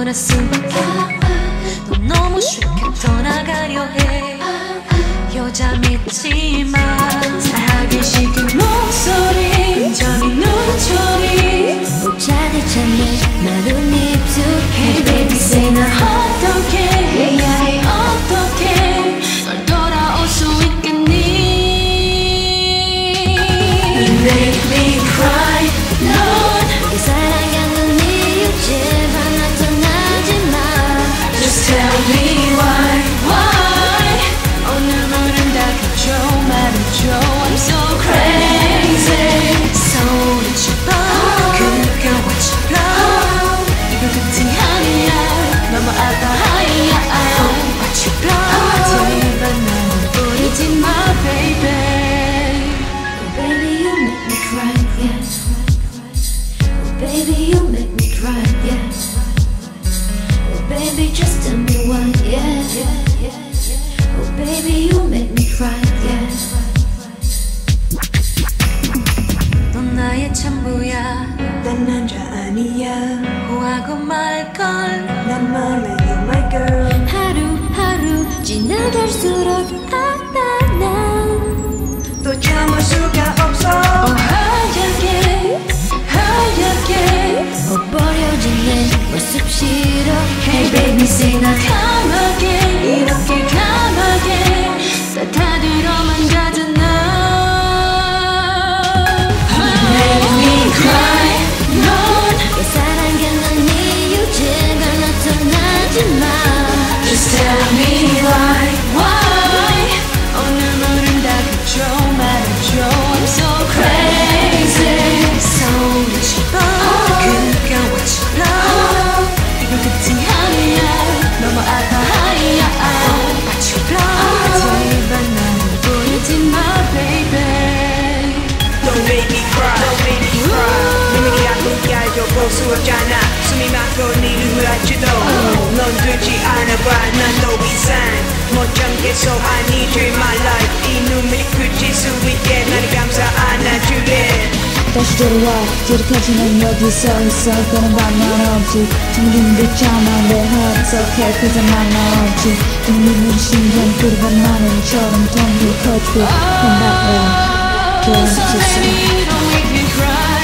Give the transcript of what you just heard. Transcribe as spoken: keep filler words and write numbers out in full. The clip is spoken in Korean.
원할 수밖에 넌 너무 쉽게 떠나가려 해 여자 믿지마 사하기 싫은 목소리 저기 눈초리 꼭 차디찬 마른 입술 Hey baby say 나 어떡해 해야 해 어떡해 널 돌아올 수 있겠니 You make me cry 넌 내게 사랑하는 이유 제발 나 떠나지 마 Just tell me why why 오늘은 다 그쳐 말해줘 I'm so crazy 소리쳐봐 그가워처럼 이거 끝이 아니야 너무 아파하야 오빠처럼 제발 나를 부르지 마 baby Oh baby you make me cry yes Oh baby you make me cry yes Oh baby just tell me why yeah Oh baby you make me cry yeah 넌 나의 전부야 난 남자 아니야 후하고 말걸 난 말해 you're my girl 하루하루 지나갈수록 아파 난또 참을 수가 없어 oh, 하얗게 하얗게 못 버려진 내 모습 싫어 Hey baby say 나 강하게 이렇게 강하게 따뜻하기로만 가잖아 You make me cry 넌 내 사랑하는 이유 제발 나타나지 마 Just tell me why why 오늘은 다 그쳐 말해줘 I'm so crazy 소리쳐봐 그가워처럼 이거 끝이 아니야 너무 아파하야 오빠처럼 제발 나를 보내지 마 baby Don't make me cry Don't make me cry 내게 아픈 얄겨 볼 수 없잖아 숨이 막고 네 눈을 알지도 넌 되지 않아봐 난 더 이상 못 참겠어 I need you in my life 이 눈물이 그칠 수 있게 나를 감싸 안아줄래 다시 돌아와 지릿하지만 여기 서 있어 그런 방만 없지 잠긴 듯자만 내 heart so care cause I'm not 없지 들리는 심장 그리고 마늘처럼 텅빈 커피 한다고 So baby don't make me cry